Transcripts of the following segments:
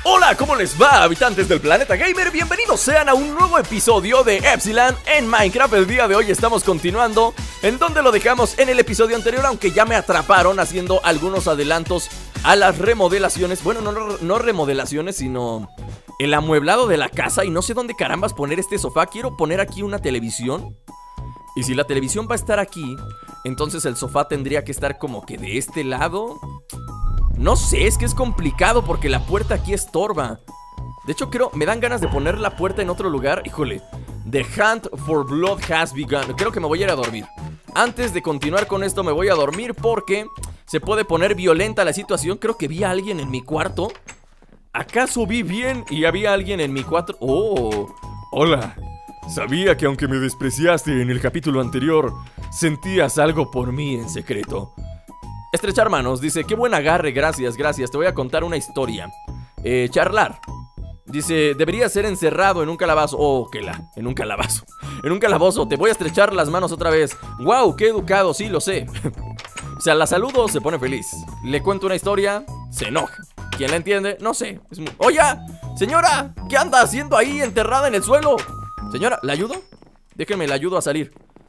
Hola, ¿cómo les va, habitantes del planeta gamer? Bienvenidos sean a un nuevo episodio de Epsilon en Minecraft. El día de hoy estamos continuando en donde lo dejamos en el episodio anterior, aunque ya me atraparon haciendo algunos adelantos a las remodelaciones. Bueno, no remodelaciones, sino el amueblado de la casa. Y no sé dónde carambas poner este sofá. Quiero poner aquí una televisión. Y si la televisión va a estar aquí, entonces el sofá tendría que estar como que de este lado. No sé, es que es complicado porque la puerta aquí estorba. De hecho, me dan ganas de poner la puerta en otro lugar. Híjole, The Hunt for Blood has begun. Creo que me voy a ir a dormir. Antes de continuar con esto me voy a dormir porque se puede poner violenta la situación. Creo que vi a alguien en mi cuarto. ¿Acaso vi bien y había alguien en mi cuarto? Oh, hola. Sabía que aunque me despreciaste en el capítulo anterior, sentías algo por mí en secreto. Estrechar manos, dice, qué buen agarre, gracias, gracias. Te voy a contar una historia. Charlar. Dice, debería ser encerrado en un calabazo. Oh, en un calabazo. En un calabozo, te voy a estrechar las manos otra vez. Wow, qué educado, sí, lo sé. O sea, la saludo, se pone feliz. Le cuento una historia, se enoja. ¿Quién la entiende? No sé. Oye, señora, ¿qué anda haciendo ahí enterrada en el suelo? Señora, ¿la ayudo? Déjenme, la ayudo a salir.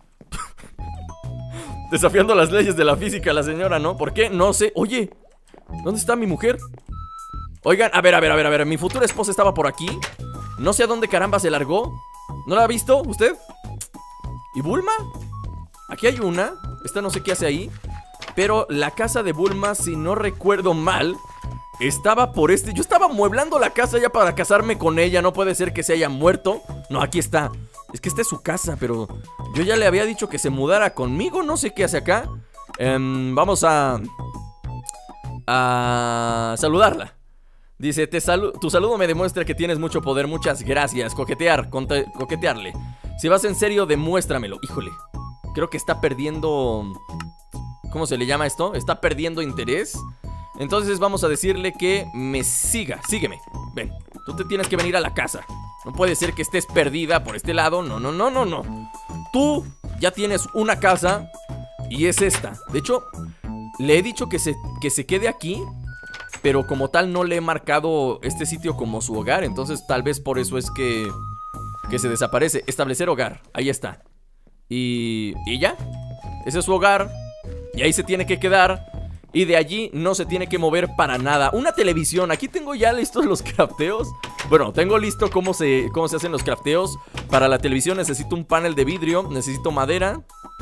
Desafiando las leyes de la física la señora, ¿no? ¿Por qué? No sé. Oye, ¿dónde está mi mujer? Oigan, a ver, mi futura esposa estaba por aquí. No sé a dónde caramba se largó. ¿No la ha visto usted? ¿Y Bulma? Aquí hay una. Esta no sé qué hace ahí. Pero la casa de Bulma, si no recuerdo mal, estaba por este. Yo estaba amueblando la casa ya para casarme con ella. No puede ser que se haya muerto. No, aquí está. Es que esta es su casa, pero yo ya le había dicho que se mudara conmigo. No sé qué hace acá. Vamos a saludarla. Dice, tu saludo me demuestra que tienes mucho poder. Muchas gracias. Coquetearle. Si vas en serio, demuéstramelo. Híjole, creo que está perdiendo... ¿Cómo se le llama esto? Está perdiendo interés. Entonces vamos a decirle que me siga. Sígueme. Ven, tú te tienes que venir a la casa. No puede ser que estés perdida por este lado. No. Tú ya tienes una casa y es esta. De hecho, le he dicho que se quede aquí, pero como tal no le he marcado este sitio como su hogar. Entonces tal vez por eso es que se desaparece. Establecer hogar, ahí está. Y ya, ese es su hogar. Y ahí se tiene que quedar. Y de allí no se tiene que mover para nada. Una televisión, aquí tengo ya listos los crafteos. Bueno, tengo listo cómo se hacen los crafteos. Para la televisión necesito un panel de vidrio, necesito madera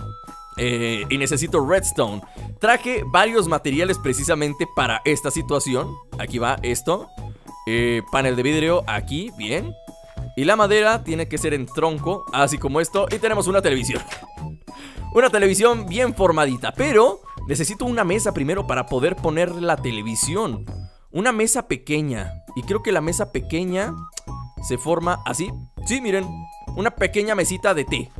y necesito redstone. Traje varios materiales precisamente para esta situación. Aquí va esto, panel de vidrio aquí, bien. Y la madera tiene que ser en tronco, así como esto. Y tenemos una televisión. Una televisión bien formadita, pero necesito una mesa primero para poder poner la televisión. Una mesa pequeña. Y creo que la mesa pequeña se forma así. Sí, miren, una pequeña mesita de té.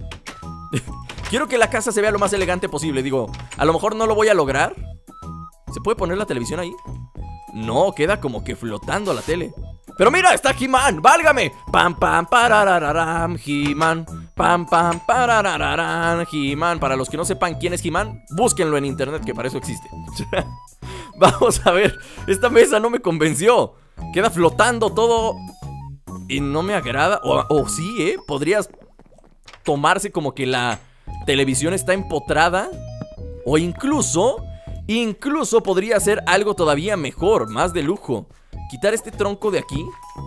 Quiero que la casa se vea lo más elegante posible. Digo, a lo mejor no lo voy a lograr. ¿Se puede poner la televisión ahí? No, queda como que flotando la tele. Pero mira, está He-Man, válgame. Pam, pam, pararararam, He-Man. Pam, pam, pararararam, He-Man. Para los que no sepan quién es He-Man, búsquenlo en internet, que para eso existe. Vamos a ver, esta mesa no me convenció. Queda flotando todo y no me agrada. O sí, podrías tomarse como que la televisión está empotrada. O incluso podría ser algo todavía mejor, más de lujo. Quitar este tronco de aquí.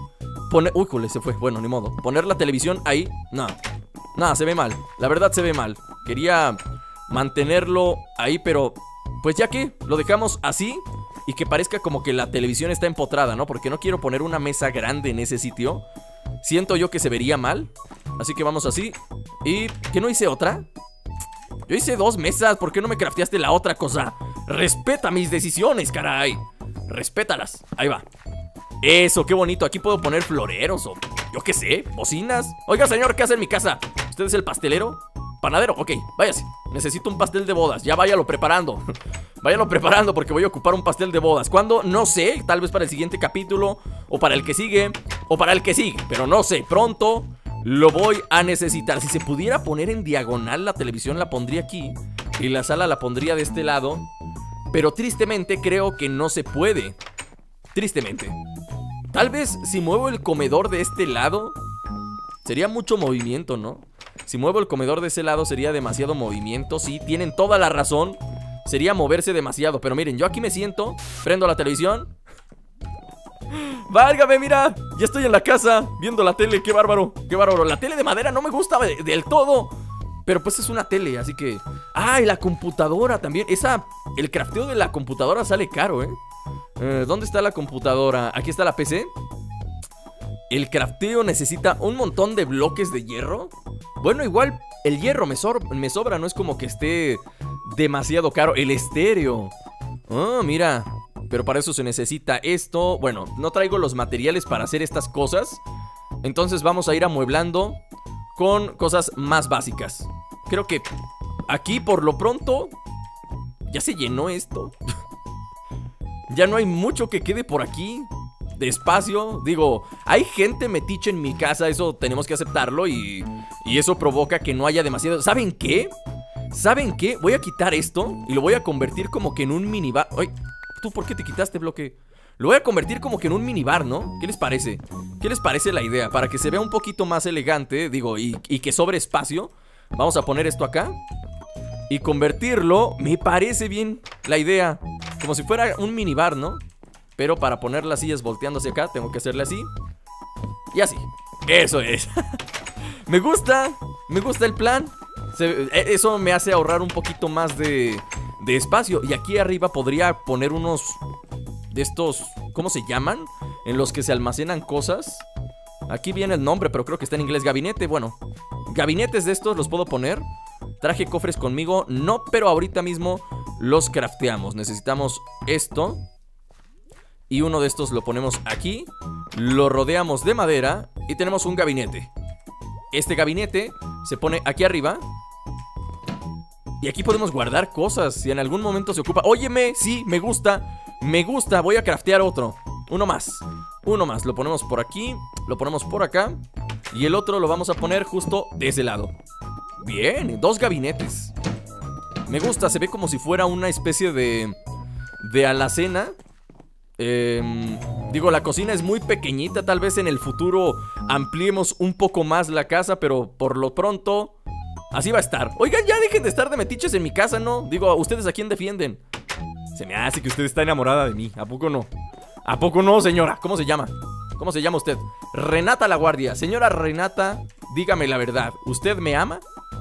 Uy, jole, se fue. Bueno, ni modo. Poner la televisión ahí. No, se ve mal. La verdad se ve mal. Quería mantenerlo ahí, pero pues ya que lo dejamos así y que parezca como que la televisión está empotrada, ¿no? Porque no quiero poner una mesa grande en ese sitio. Siento yo que se vería mal. Así que vamos así. ¿Y qué no hice otra? Yo hice 2 mesas. ¿Por qué no me crafteaste la otra cosa? Respeta mis decisiones, caray. Respétalas. Ahí va. Eso, qué bonito. Aquí puedo poner floreros o yo qué sé, bocinas. Oiga, señor, ¿qué hace en mi casa? ¿Usted es el pastelero? ¿Panadero? Ok, váyase. Necesito un pastel de bodas. Ya váyalo preparando. Váyalo preparando porque voy a ocupar un pastel de bodas. ¿Cuándo? No sé. Tal vez para el siguiente capítulo. O para el que sigue. O para el que sigue. Pero no sé. Pronto lo voy a necesitar. Si se pudiera poner en diagonal la televisión, la pondría aquí. Y la sala la pondría de este lado. Pero tristemente creo que no se puede. Tristemente. Tal vez si muevo el comedor de este lado, sería mucho movimiento, ¿no? Si muevo el comedor de ese lado sería demasiado movimiento. Sí, tienen toda la razón. Sería moverse demasiado. Pero miren, yo aquí me siento, prendo la televisión. ¡Válgame, mira! Ya estoy en la casa, viendo la tele, qué bárbaro, qué bárbaro. La tele de madera no me gusta del todo, pero pues es una tele, así que... ¡Ah, y la computadora también! El crafteo de la computadora sale caro, ¿eh? ¿Dónde está la computadora? Aquí está la PC. El crafteo necesita un montón de bloques de hierro. Bueno, igual el hierro me sobra, no es como que esté demasiado caro. El estéreo. Ah, mira... Pero para eso se necesita esto. Bueno, no traigo los materiales para hacer estas cosas. Entonces vamos a ir amueblando con cosas más básicas. Creo que aquí por lo pronto ya se llenó esto. Ya no hay mucho que quede por aquí de espacio. Digo, hay gente metiche en mi casa, eso tenemos que aceptarlo. Y eso provoca que no haya demasiado. ¿Saben qué? ¿Saben qué? Voy a quitar esto y lo voy a convertir como que en un minibar. ¡Ay! ¿Tú por qué te quitaste, bloque? Lo voy a convertir como que en un minibar, ¿no? ¿Qué les parece? ¿Qué les parece la idea? Para que se vea un poquito más elegante, digo, y que sobre espacio. Vamos a poner esto acá y convertirlo, me parece bien la idea, como si fuera un minibar, ¿no? Pero para poner las sillas volteando hacia acá, tengo que hacerle así. Y así, eso es. Me gusta el plan. Eso me hace ahorrar un poquito más de espacio. Y aquí arriba podría poner unos de estos, ¿cómo se llaman? En los que se almacenan cosas. Aquí viene el nombre, pero creo que está en inglés. Gabinete, bueno, gabinetes de estos los puedo poner. Traje cofres conmigo, no, pero ahorita mismo los crafteamos. Necesitamos esto. Y uno de estos lo ponemos aquí. Lo rodeamos de madera y tenemos un gabinete. Este gabinete se pone aquí arriba. Y aquí podemos guardar cosas si en algún momento se ocupa. Óyeme, sí, me gusta. Me gusta, voy a craftear otro. Uno más, lo ponemos por aquí. Lo ponemos por acá. Y el otro lo vamos a poner justo de ese lado. Bien, 2 gabinetes. Me gusta, se ve como si fuera una especie de alacena. Digo, la cocina es muy pequeñita. Tal vez en el futuro ampliemos un poco más la casa, pero por lo pronto así va a estar. Oigan, ya dejen de estar de metiches en mi casa, ¿no? Digo, ¿ustedes a quién defienden? Se me hace que usted está enamorada de mí. ¿A poco no? ¿A poco no, señora? ¿Cómo se llama? ¿Cómo se llama usted? Renata La Guardia. Señora Renata, dígame la verdad, ¿usted me ama?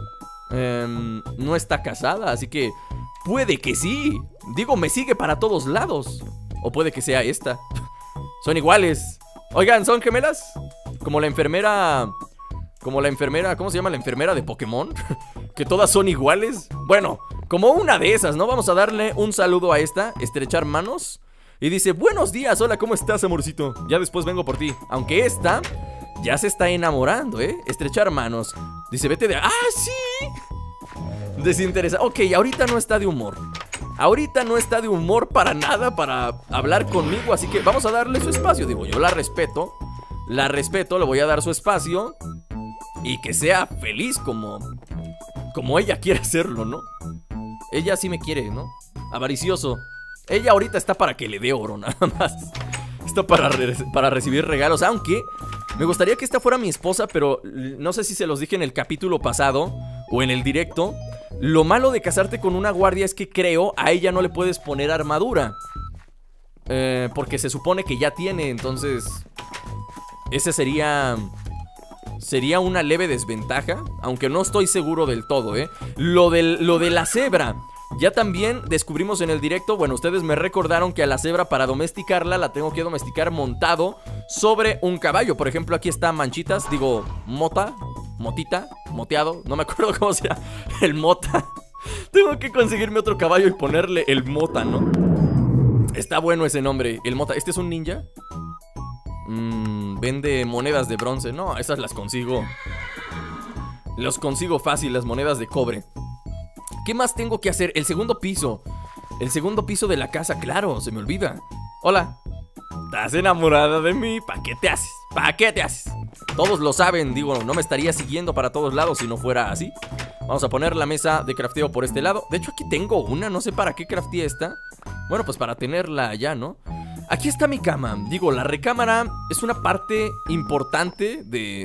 No está casada, así que puede que sí. Digo, me sigue para todos lados. O puede que sea esta. Son iguales. Oigan, ¿son gemelas? Como la enfermera... ¿cómo se llama la enfermera de Pokémon? Que todas son iguales. Bueno, como una de esas, ¿no? Vamos a darle un saludo a esta, estrechar manos. Y dice, buenos días, hola, ¿cómo estás, amorcito? Ya después vengo por ti. Aunque esta ya se está enamorando, ¿eh? Estrechar manos. Dice, vete de... ¡Ah, sí! Desinteresa. Ok, ahorita no está de humor. Ahorita no está de humor para nada, para hablar conmigo. Así que vamos a darle su espacio. Digo, yo la respeto, le voy a dar su espacio. Y que sea feliz como ella quiere hacerlo, ¿no? Ella sí me quiere, ¿no? Avaricioso. Ella ahorita está para que le dé oro, nada más. Está para recibir regalos. Aunque me gustaría que esta fuera mi esposa, pero no sé si se los dije en el capítulo pasado o en el directo. Lo malo de casarte con una guardia es que creo a ella no le puedes poner armadura. Porque se supone que ya tiene, entonces... Ese sería una leve desventaja, aunque no estoy seguro del todo, ¿eh? Lo de la cebra, ya también descubrimos en el directo. Bueno, ustedes me recordaron que a la cebra para domesticarla la tengo que domesticar montado sobre un caballo. Por ejemplo, aquí está Manchitas, digo, Motita, Moteado, no me acuerdo cómo se llama, el Mota. Tengo que conseguirme otro caballo y ponerle el Mota, ¿no? Está bueno ese nombre, el Mota. ¿Este es un ninja? Vende monedas de bronce. No, esas las consigo. Los consigo fácil, las monedas de cobre. ¿Qué más tengo que hacer? El segundo piso. El segundo piso de la casa, claro, se me olvida. Hola. ¿Estás enamorada de mí? ¿Para qué te haces? ¿Para qué te haces? Todos lo saben, digo, no me estaría siguiendo para todos lados si no fuera así. Vamos a poner la mesa de crafteo por este lado. De hecho, aquí tengo una, no sé para qué crafteé esta. Bueno, pues para tenerla allá, ¿no? Aquí está mi cama. Digo, la recámara es una parte importante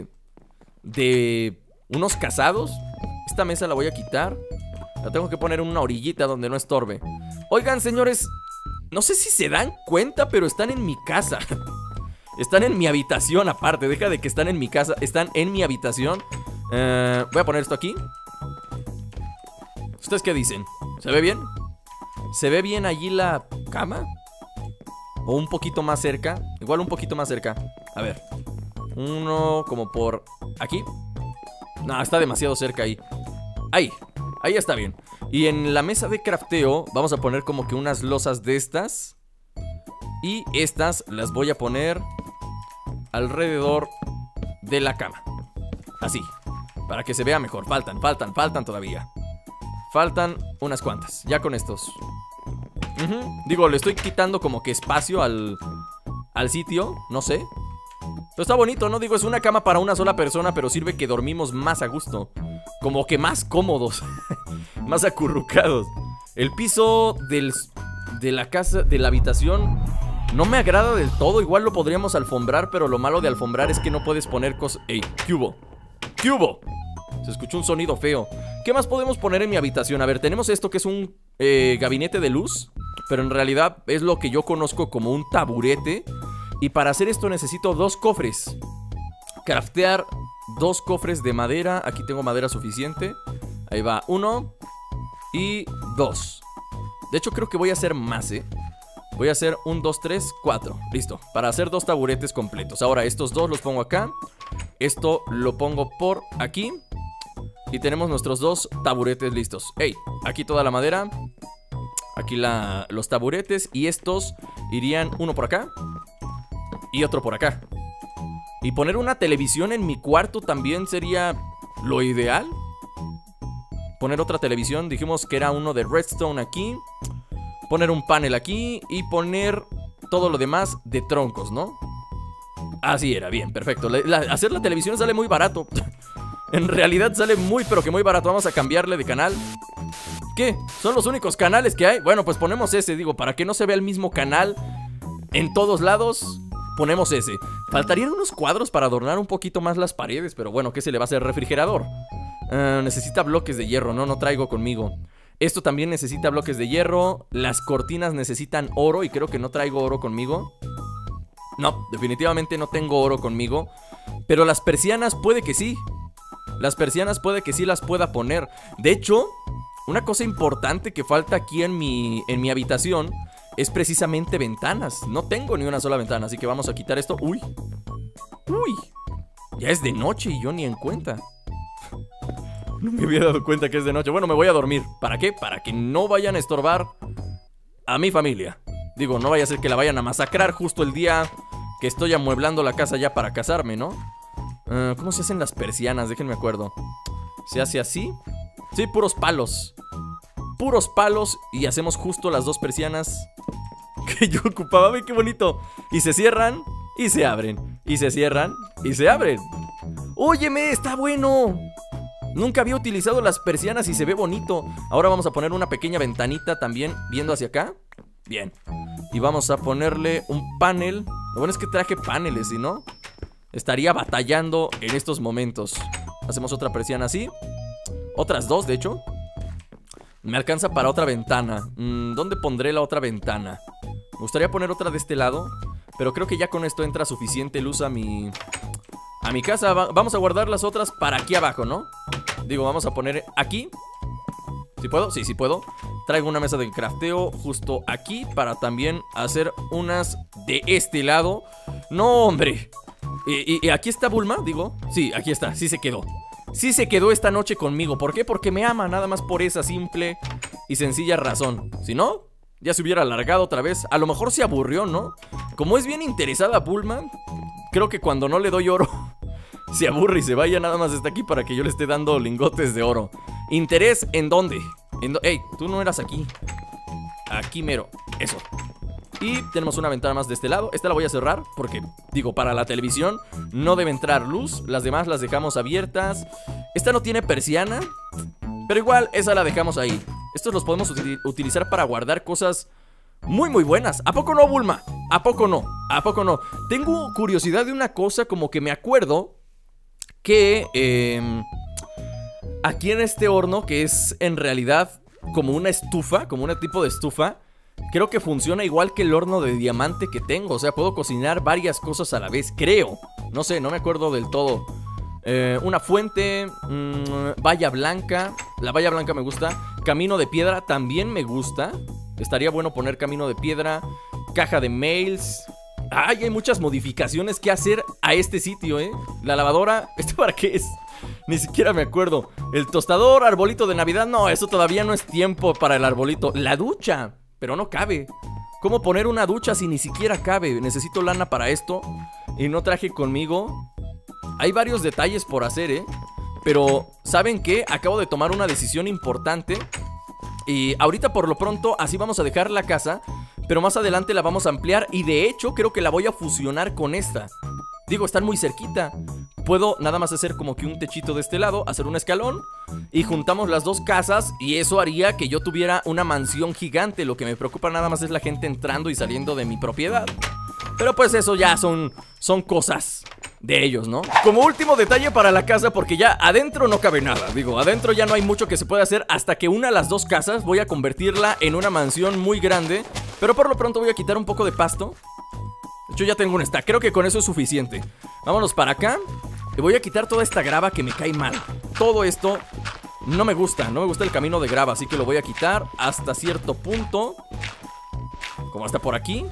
de unos casados. Esta mesa la voy a quitar. La tengo que poner en una orillita donde no estorbe. Oigan, señores, no sé si se dan cuenta, pero están en mi casa. Están en mi habitación aparte. Deja de que están en mi casa. Están en mi habitación. Voy a poner esto aquí. ¿Ustedes qué dicen? ¿Se ve bien? ¿Se ve bien allí la cama? ¿O un poquito más cerca? Igual un poquito más cerca. A ver. Uno como por aquí. No, está demasiado cerca ahí. Ahí está bien. Y en la mesa de crafteo vamos a poner como que unas losas de estas. Y estas las voy a poner alrededor de la cama. Así, para que se vea mejor. Faltan todavía. Faltan unas cuantas. Ya con estos. Digo, le estoy quitando como que espacio al sitio. No sé. Pero está bonito, ¿no? Digo, es una cama para una sola persona, pero sirve que dormimos más a gusto. Como que más cómodos. Más acurrucados. El piso de la casa, de la habitación, no me agrada del todo. Igual lo podríamos alfombrar, pero lo malo de alfombrar es que no puedes poner cosas... ¡Ey! ¿Qué hubo? ¿Qué hubo? Se escuchó un sonido feo. ¿Qué más podemos poner en mi habitación? A ver, tenemos esto que es un gabinete de luz, pero en realidad es lo que yo conozco como un taburete. Y para hacer esto necesito 2 cofres. Craftear 2 cofres de madera. Aquí tengo madera suficiente. Ahí va, 1 y 2. De hecho creo que voy a hacer más, Voy a hacer 1, 2, 3, 4. Listo, para hacer 2 taburetes completos. Ahora estos 2 los pongo acá. Esto lo pongo por aquí. Y tenemos nuestros 2 taburetes listos. Ey, aquí toda la madera. Aquí los taburetes. Y estos irían uno por acá y otro por acá. Y poner una televisión en mi cuarto también sería lo ideal. Poner otra televisión. Dijimos que era uno de redstone aquí. Poner un panel aquí. Y poner todo lo demás de troncos, ¿no? Así era, bien, perfecto. Hacer la televisión sale muy barato. En realidad sale muy, pero que muy barato. Vamos a cambiarle de canal. ¿Qué? ¿Son los únicos canales que hay? Bueno, pues ponemos ese, digo, para que no se vea el mismo canal en todos lados. Ponemos ese. Faltarían unos cuadros para adornar un poquito más las paredes, pero bueno, ¿qué se le va a hacer? Refrigerador. Necesita bloques de hierro, no traigo conmigo. Esto también necesita bloques de hierro. Las cortinas necesitan oro y creo que no traigo oro conmigo. No, definitivamente no tengo oro conmigo. Pero las persianas puede que sí. Las persianas puede que sí las pueda poner. De hecho, una cosa importante que falta aquí en mi habitación es precisamente ventanas. No tengo ni una sola ventana, así que vamos a quitar esto. Uy, ya es de noche y yo ni en cuenta. No me había dado cuenta que es de noche. Bueno, me voy a dormir. ¿Para qué? Para que no vayan a estorbar a mi familia. Digo, no vaya a ser que la vayan a masacrar justo el día que estoy amueblando la casa ya para casarme, ¿no? ¿Cómo se hacen las persianas? Déjenme acuerdo. ¿Se hace así? Sí, puros palos. Puros palos y hacemos justo las 2 persianas que yo ocupaba. ¡Ve qué bonito! Y se cierran y se abren. Y se cierran y se abren. ¡Óyeme! ¡Está bueno! Nunca había utilizado las persianas y se ve bonito. Ahora vamos a poner una pequeña ventanita también viendo hacia acá. Bien. Y vamos a ponerle un panel. Lo bueno es que traje paneles, ¿sí, no? Estaría batallando en estos momentos. Hacemos otra persiana así. Otras 2, de hecho. Me alcanza para otra ventana. ¿Dónde pondré la otra ventana? Me gustaría poner otra de este lado, pero creo que ya con esto entra suficiente luz a mi casa. Vamos a guardar las otras para aquí abajo, ¿no? Digo, vamos a poner aquí. ¿Sí puedo? Sí, sí puedo. Traigo una mesa de crafteo justo aquí para también hacer unas de este lado. ¡No, hombre! ¿Y aquí está Bulma? Digo, sí, aquí está, sí se quedó. Sí se quedó esta noche conmigo. ¿Por qué? Porque me ama, nada más por esa simple y sencilla razón. Si no, ya se hubiera alargado otra vez. A lo mejor se aburrió, ¿no? Como es bien interesada Bulma, creo que cuando no le doy oro se aburre y se vaya. Nada más está aquí para que yo le esté dando lingotes de oro. ¿Interés en dónde? Ey, tú no eras aquí. Aquí mero, eso. Y tenemos una ventana más de este lado. Esta la voy a cerrar porque, digo, para la televisión no debe entrar luz. Las demás las dejamos abiertas. Esta no tiene persiana, pero igual esa la dejamos ahí. Estos los podemos utilizar para guardar cosas muy muy buenas. ¿A poco no, Bulma? ¿A poco no? ¿A poco no? Tengo curiosidad de una cosa, como que me acuerdo que aquí en este horno, que es en realidad como una estufa, como un tipo de estufa, creo que funciona igual que el horno de diamante que tengo. O sea, puedo cocinar varias cosas a la vez, creo. No sé, no me acuerdo del todo. Una fuente, valla blanca. La valla blanca me gusta. Camino de piedra también me gusta. Estaría bueno poner camino de piedra. Caja de mails. Ay, hay muchas modificaciones que hacer a este sitio, La lavadora, ¿esto para qué es? Ni siquiera me acuerdo. El tostador, arbolito de Navidad. No, eso todavía no es tiempo para el arbolito. La ducha, pero no cabe. ¿Cómo poner una ducha si ni siquiera cabe? Necesito lana para esto y no traje conmigo. Hay varios detalles por hacer, pero ¿saben qué? Acabo de tomar una decisión importante. Y ahorita por lo pronto así vamos a dejar la casa, pero más adelante la vamos a ampliar. Y de hecho creo que la voy a fusionar con esta. Digo, están muy cerquita. Puedo nada más hacer como que un techito de este lado, hacer un escalón y juntamos las dos casas, y eso haría que yo tuviera una mansión gigante. Lo que me preocupa nada más es la gente entrando y saliendo de mi propiedad. Pero pues eso ya son cosas de ellos, ¿no? Como último detalle para la casa, porque ya adentro no cabe nada. Digo, adentro ya no hay mucho que se pueda hacer hasta que una de las dos casas voy a convertirla en una mansión muy grande. Pero por lo pronto voy a quitar un poco de pasto. De hecho ya tengo un stack, creo que con eso es suficiente. Vámonos para acá. Y voy a quitar toda esta grava que me cae mal. Todo esto no me gusta el camino de grava, así que lo voy a quitar hasta cierto punto. Como hasta por aquí.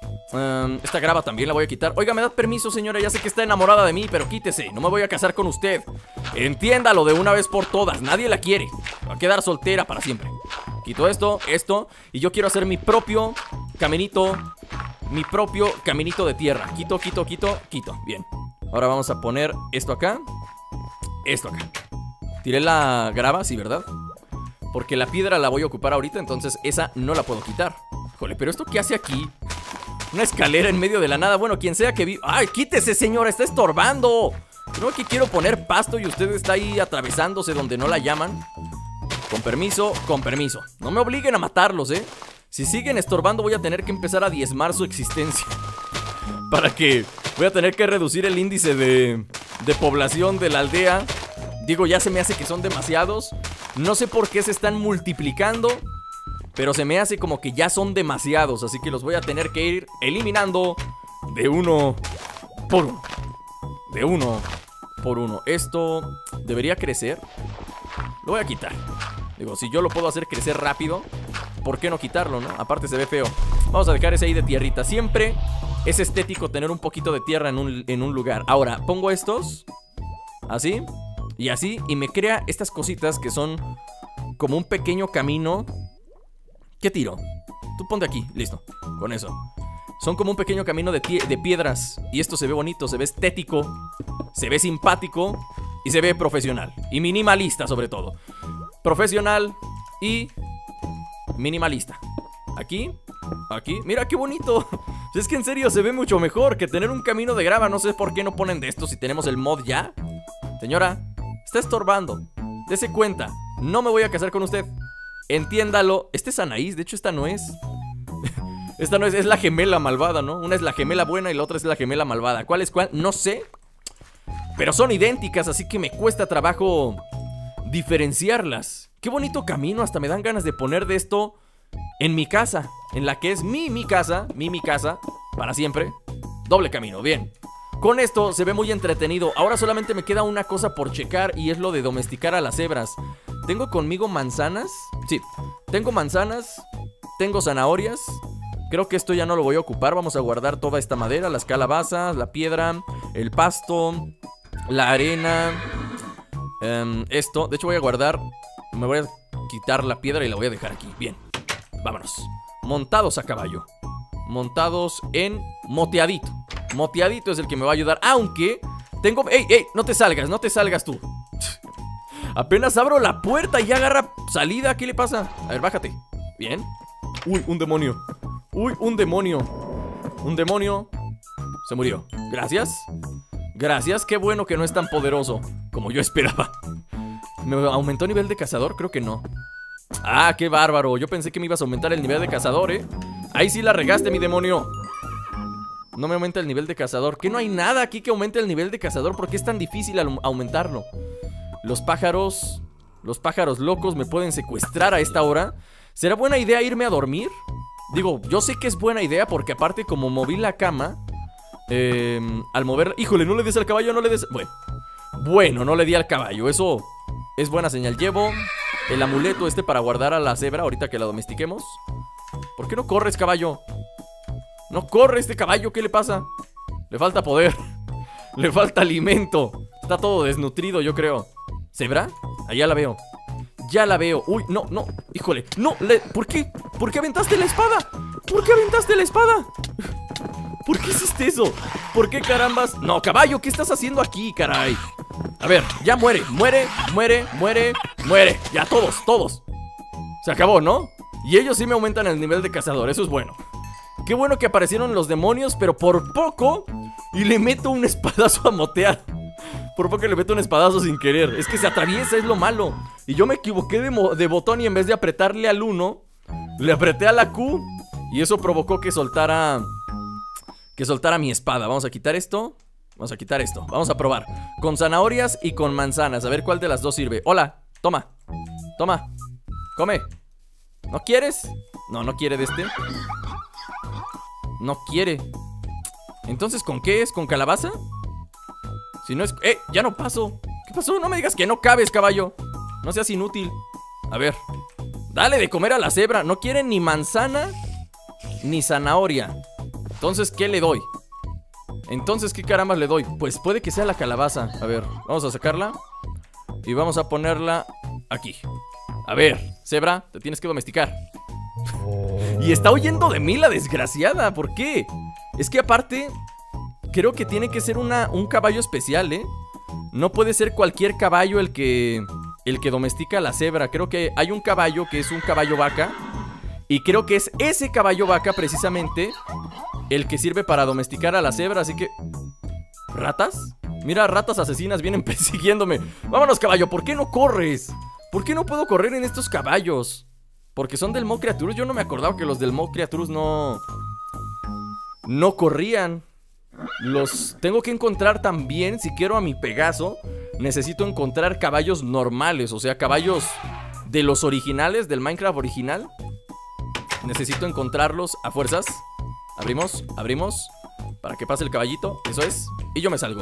Esta grava también la voy a quitar. Oiga, ¿me da permiso, señora? Ya sé que está enamorada de mí, pero quítese, no me voy a casar con usted. Entiéndalo de una vez por todas, nadie la quiere. Va a quedar soltera para siempre. Quito esto, y yo quiero hacer mi propio caminito. Mi propio caminito de tierra. Quito. Bien. Ahora vamos a poner esto acá. Esto acá. Tiré la grava, sí, ¿verdad? Porque la piedra la voy a ocupar ahorita, entonces esa no la puedo quitar. Híjole, pero ¿esto qué hace aquí? Una escalera en medio de la nada. Bueno, quien sea que viva... ¡Ay, quítese, señora! ¡Está estorbando! No, que quiero poner pasto y usted está ahí atravesándose donde no la llaman. Con permiso. No me obliguen a matarlos, Si siguen estorbando voy a tener que empezar a diezmar su existencia. Para que... voy a tener que reducir el índice de población de la aldea. Digo, ya se me hace que son demasiados. No sé por qué se están multiplicando, pero se me hace como que ya son demasiados. Así que los voy a tener que ir eliminando de uno por uno. De uno por uno. Esto debería crecer. Lo voy a quitar. Digo, si yo lo puedo hacer crecer rápido, ¿por qué no quitarlo, no? Aparte se ve feo. Vamos a dejar ese ahí de tierrita. Siempre es estético tener un poquito de tierra en un lugar. Ahora, pongo estos así y así, y me crea estas cositas que son como un pequeño camino. ¿Qué tiro? Tú ponte aquí, listo, con eso. Son como un pequeño camino de piedras. Y esto se ve bonito, se ve estético, se ve simpático y se ve profesional. Y minimalista sobre todo. Profesional y minimalista. Aquí, mira qué bonito. Es que en serio se ve mucho mejor que tener un camino de grava. No sé por qué no ponen de esto si tenemos el mod ya. Señora, está estorbando. Dese cuenta, no me voy a casar con usted. Entiéndalo. Este es Anaís, de hecho esta no es. Esta no es, es la gemela malvada, ¿no? Una es la gemela buena y la otra es la gemela malvada. ¿Cuál es cuál? No sé. Pero son idénticas, así que me cuesta trabajo diferenciarlas. Qué bonito camino, hasta me dan ganas de poner de esto en mi casa, en la que es mi casa, para siempre. Doble camino, bien. Con esto se ve muy entretenido. Ahora solamente me queda una cosa por checar, y es lo de domesticar a las cebras. ¿Tengo conmigo manzanas? Sí, tengo manzanas, tengo zanahorias. Creo que esto ya no lo voy a ocupar. Vamos a guardar toda esta madera, las calabazas, la piedra, el pasto, la arena, esto. De hecho voy a guardar. Me voy a quitar la piedra y la voy a dejar aquí. Bien, vámonos. Montados a caballo. Montados en moteadito. Moteadito es el que me va a ayudar. Aunque tengo... ¡Ey, ey! No te salgas tú. Apenas abro la puerta y ya agarra salida. ¿Qué le pasa? A ver, bájate. Bien. Uy, un demonio. Uy, un demonio. Un demonio. Se murió. Gracias. Gracias, qué bueno que no es tan poderoso como yo esperaba. ¿Me aumentó nivel de cazador? Creo que no. Ah, qué bárbaro. Yo pensé que me ibas a aumentar el nivel de cazador, Ahí sí la regaste, mi demonio. No me aumenta el nivel de cazador. ¿Qué no hay nada aquí que aumente el nivel de cazador? ¿Por qué es tan difícil aumentarlo? Los pájaros locos me pueden secuestrar a esta hora. ¿Será buena idea irme a dormir? Digo, yo sé que es buena idea porque aparte como moví la cama, al mover... Híjole, no le des al caballo, no le des... Bueno, no le di al caballo. Eso es buena señal. Llevo el amuleto este para guardar a la cebra ahorita que la domestiquemos. ¿Por qué no corres, caballo? No corre este caballo, ¿qué le pasa? Le falta poder. Le falta alimento. Está todo desnutrido, yo creo. ¿Cebra? Allá la veo. Ya la veo. Uy, no, no. Híjole. No, ¿por qué? ¿Por qué aventaste la espada? ¿Por qué aventaste la espada? ¿Por qué hiciste eso? ¿Por qué carambas? No, caballo, ¿qué estás haciendo aquí, caray? A ver, ya muere. Muere. Ya, todos. Se acabó, ¿no? Y ellos sí me aumentan el nivel de cazador, eso es bueno. Qué bueno que aparecieron los demonios, pero por poco y le meto un espadazo a motear. Por poco le meto un espadazo sin querer. Es que se atraviesa, es lo malo. Y yo me equivoqué de botón y en vez de apretarle al 1, le apreté a la Q. Y eso provocó que soltara mi espada. Vamos a quitar esto. Vamos a quitar esto. Vamos a probar. Con zanahorias y con manzanas. A ver cuál de las dos sirve. Hola, toma. Toma. Come. ¿No quieres? No, no quiere de este. No quiere. Entonces, ¿con qué es? ¿Con calabaza? Si no es... ya no paso. ¿Qué pasó? No me digas que no cabes, caballo. No seas inútil. A ver. Dale de comer a la cebra. No quiere ni manzana ni zanahoria. Entonces, ¿qué le doy? Entonces, ¿qué carambas le doy? Pues puede que sea la calabaza. A ver, vamos a sacarla y vamos a ponerla aquí. A ver, cebra, te tienes que domesticar. Y está huyendo de mí la desgraciada. ¿Por qué? Es que aparte creo que tiene que ser un caballo especial, ¿eh? No puede ser cualquier caballo el que domestica a la cebra. Creo que hay un caballo que es un caballo vaca. Y creo que es ese caballo vaca precisamente el que sirve para domesticar a la cebra. Así que... ¿Ratas? Mira, ratas asesinas vienen persiguiéndome. Vámonos, caballo, ¿por qué no corres? ¿Por qué no puedo correr en estos caballos? Porque son del Mob Creatures. Yo no me acordaba que los del Mob Creatures no corrían. Los tengo que encontrar también. Si quiero a mi Pegaso, necesito encontrar caballos normales. O sea, caballos de los originales, del Minecraft original. Necesito encontrarlos a fuerzas. Abrimos, para que pase el caballito, eso es. Y yo me salgo.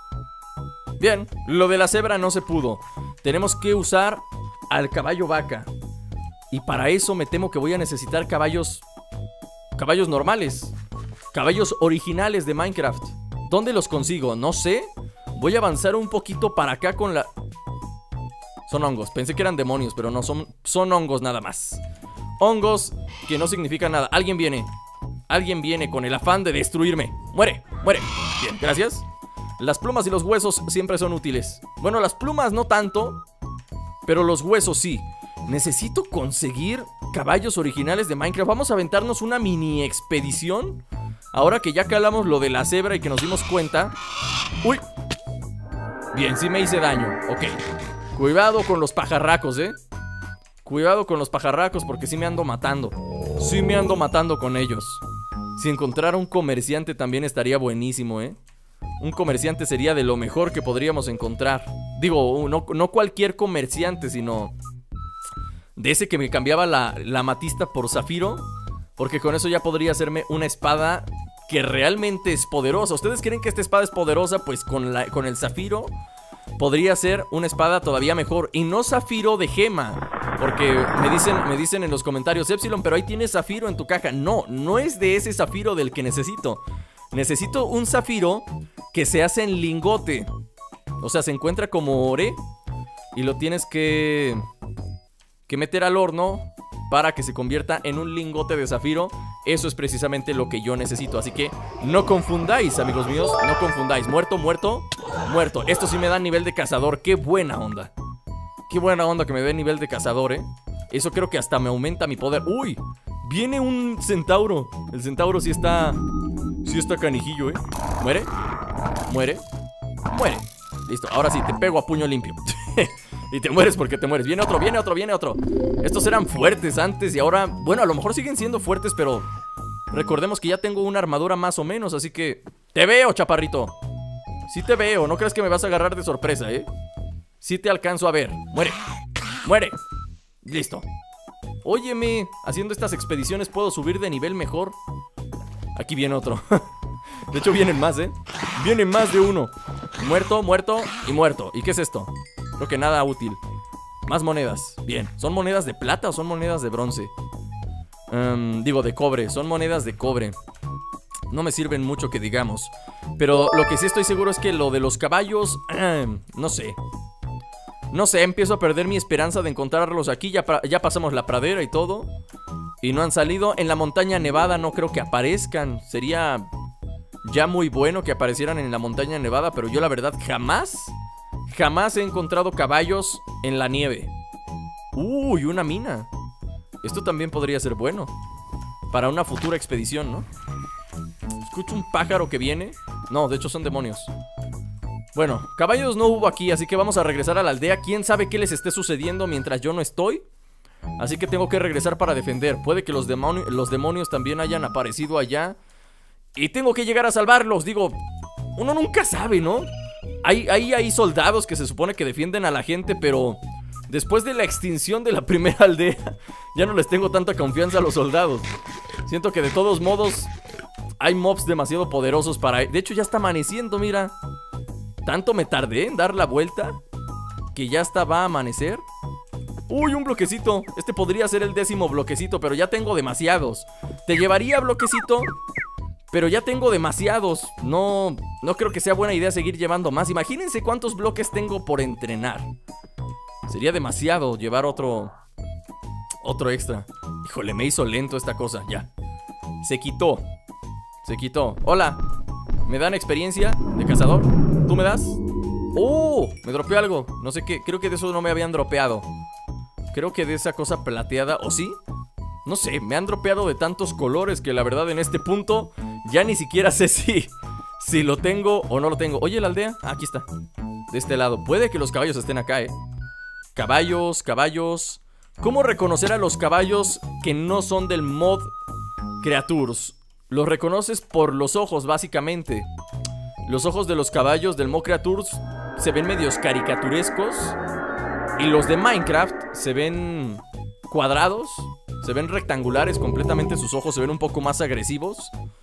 Bien, lo de la cebra no se pudo. Tenemos que usar al caballo vaca. Y para eso me temo que voy a necesitar caballos normales. Caballos originales de Minecraft. ¿Dónde los consigo? No sé. Voy a avanzar un poquito para acá con la... Son hongos, pensé que eran demonios, pero no, son hongos nada más. Hongos que no significan nada. Alguien viene con el afán de destruirme. Muere. Bien, gracias. Las plumas y los huesos siempre son útiles. Bueno, las plumas no tanto, pero los huesos sí. Necesito conseguir caballos originales de Minecraft. Vamos a aventarnos una mini expedición. Ahora que ya calamos lo de la cebra y que nos dimos cuenta. ¡Uy! Bien, sí me hice daño. Ok. Cuidado con los pajarracos, Cuidado con los pajarracos porque sí me ando matando. Sí me ando matando con ellos. Si encontrara un comerciante también estaría buenísimo, Un comerciante sería de lo mejor que podríamos encontrar. Digo, no cualquier comerciante, sino de ese que me cambiaba la amatista por zafiro. Porque con eso ya podría hacerme una espada que realmente es poderosa. ¿Ustedes creen que esta espada es poderosa? Pues con el zafiro podría ser una espada todavía mejor. Y no zafiro de gema. Porque me dicen en los comentarios, Epsilon, pero ahí tienes zafiro en tu caja. No es de ese zafiro del que necesito. Necesito un zafiro que se hace en lingote. O sea, se encuentra como ore y lo tienes que meter al horno para que se convierta en un lingote de zafiro. Eso es precisamente lo que yo necesito. Así que no confundáis, amigos míos. No confundáis. Muerto. Esto sí me da nivel de cazador. Qué buena onda. Qué buena onda que me dé nivel de cazador, Eso creo que hasta me aumenta mi poder. ¡Uy! Viene un centauro. El centauro sí está canijillo, Muere. Listo, ahora sí, te pego a puño limpio. Y te mueres porque te mueres. Viene otro. Estos eran fuertes antes y ahora, bueno, a lo mejor siguen siendo fuertes, pero Recordemos que ya tengo una armadura más o menos, así que... ¡Te veo, chaparrito! Sí te veo, no creas que me vas a agarrar de sorpresa, ¿eh? Sí te alcanzo a ver. ¡Muere! ¡Muere! Listo. Óyeme, haciendo estas expediciones puedo subir de nivel mejor. Aquí viene otro. De hecho vienen más, ¿eh? Vienen más de uno. Muerto, muerto y muerto. ¿Y qué es esto? Creo que nada útil. Más monedas. Bien. ¿Son monedas de plata o son monedas de bronce? Digo, de cobre. Son monedas de cobre. No me sirven mucho que digamos. Pero lo que sí estoy seguro es que lo de los caballos... no sé. No sé, empiezo a perder mi esperanza de encontrarlos aquí. Ya pasamos la pradera y todo. Y no han salido. En la montaña nevada no creo que aparezcan. Sería ya muy bueno que aparecieran en la montaña nevada. Pero yo la verdad jamás he encontrado caballos en la nieve. Uy, una mina. Esto también podría ser bueno para una futura expedición, ¿no? Escucho un pájaro que viene. No, de hecho son demonios. Bueno, caballos no hubo aquí, así que vamos a regresar a la aldea. ¿Quién sabe qué les esté sucediendo mientras yo no estoy? Así que tengo que regresar para defender. Puede que los demonios también hayan aparecido allá y tengo que llegar a salvarlos. Digo, uno nunca sabe, ¿no? Hay soldados que se supone que defienden a la gente, pero después de la extinción de la primera aldea ya no les tengo tanta confianza a los soldados. Siento que de todos modos hay mobs demasiado poderosos para... De hecho ya está amaneciendo, mira. Tanto me tardé en dar la vuelta que ya hasta va a amanecer. Uy, un bloquecito. Este podría ser el 10º bloquecito, pero ya tengo demasiados. Te llevaría bloquecito, pero ya tengo demasiados. No creo que sea buena idea seguir llevando más. Imagínense cuántos bloques tengo por entrenar. Sería demasiado llevar otro extra. Híjole, me hizo lento esta cosa. Ya. Se quitó. Hola. ¿Me dan experiencia de cazador? ¿Tú me das? ¡Oh! Me dropeó algo. No sé qué. Creo que de eso no me habían dropeado. Creo que de esa cosa plateada. ¿O sí? No sé. Me han dropeado de tantos colores que la verdad en este punto ya ni siquiera sé si lo tengo o no lo tengo. Oye, la aldea. Ah, aquí está. De este lado. Puede que los caballos estén acá, ¿eh? Caballos. ¿Cómo reconocer a los caballos que no son del mod Creatures? Los reconoces por los ojos, básicamente. Los ojos de los caballos del mod Creatures se ven medios caricaturescos. Y los de Minecraft se ven cuadrados. Se ven rectangulares completamente. Sus ojos se ven un poco más agresivos.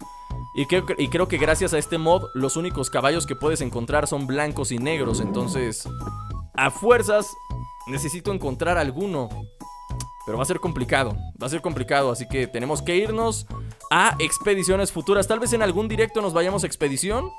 Y creo que gracias a este mod los únicos caballos que puedes encontrar son blancos y negros. Entonces, a fuerzas necesito encontrar alguno. Pero va a ser complicado. Así que tenemos que irnos a expediciones futuras. Tal vez en algún directo nos vayamos a expedición,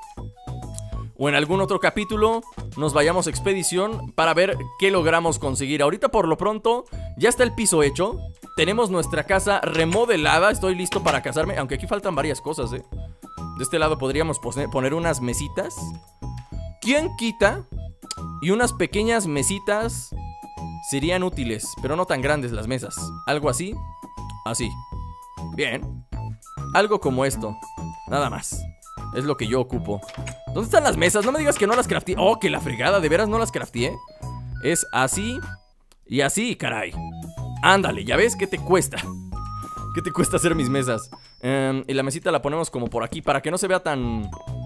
o en algún otro capítulo nos vayamos a expedición para ver qué logramos conseguir. Ahorita por lo pronto ya está el piso hecho. Tenemos nuestra casa remodelada. Estoy listo para casarme, aunque aquí faltan varias cosas, ¿eh? De este lado podríamos poner unas mesitas. ¿Quién quita? Y unas pequeñas mesitas serían útiles, pero no tan grandes las mesas. Algo así. Así. Bien. Algo como esto. Nada más. Es lo que yo ocupo. ¿Dónde están las mesas? No me digas que no las crafteé. Oh, que la fregada, ¿de veras no las crafteé? Es así y así, caray. Ándale, ¿ya ves? ¿Qué te cuesta? ¿Qué te cuesta hacer mis mesas? Y la mesita la ponemos como por aquí para que no se vea tan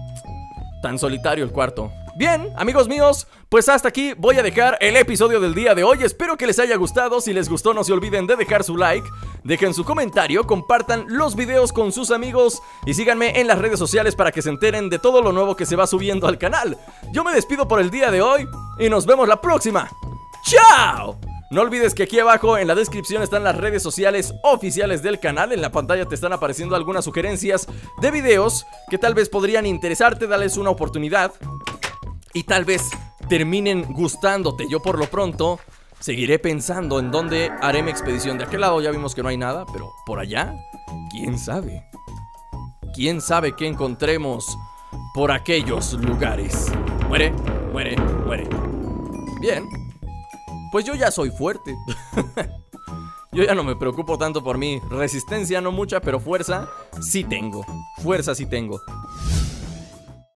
solitario el cuarto. Bien, amigos míos, pues hasta aquí voy a dejar el episodio del día de hoy. Espero que les haya gustado. Si les gustó, no se olviden de dejar su like, dejen su comentario, compartan los videos con sus amigos y síganme en las redes sociales para que se enteren de todo lo nuevo que se va subiendo al canal. Yo me despido por el día de hoy y nos vemos la próxima. ¡Chao! No olvides que aquí abajo en la descripción están las redes sociales oficiales del canal. En la pantalla te están apareciendo algunas sugerencias de videos que tal vez podrían interesarte. Dales una oportunidad y tal vez terminen gustándote. Yo por lo pronto seguiré pensando en dónde haré mi expedición. De aquel lado ya vimos que no hay nada, pero por allá, quién sabe. Quién sabe qué encontremos por aquellos lugares. Muere, muere, muere. Bien. Pues yo ya soy fuerte. Yo ya no me preocupo tanto por mí. Resistencia no mucha, pero fuerza sí tengo. Fuerza sí tengo.